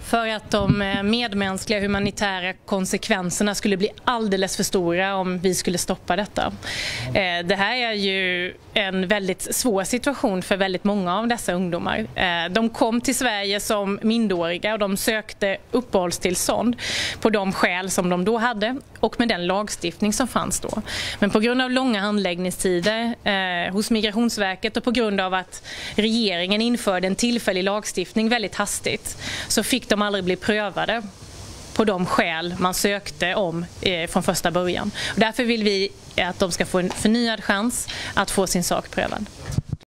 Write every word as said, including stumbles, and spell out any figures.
för att de medmänskliga humanitära konsekvenserna skulle bli alldeles för stora om vi skulle stoppa detta. Det här är ju en väldigt svår situation för väldigt många av dessa ungdomar. De kom till Sverige som minderåriga och de sökte uppehållstillstånd på de skäl som de då hade och med den lagstiftning som fanns då. Men på grund av långa handläggningstider eh, hos Migrationsverket och på grund av att regeringen införde en tillfällig lagstiftning väldigt hastigt så fick de aldrig bli prövade på de skäl man sökte om eh, från första början. Och därför vill vi att de ska få en förnyad chans att få sin sak prövad.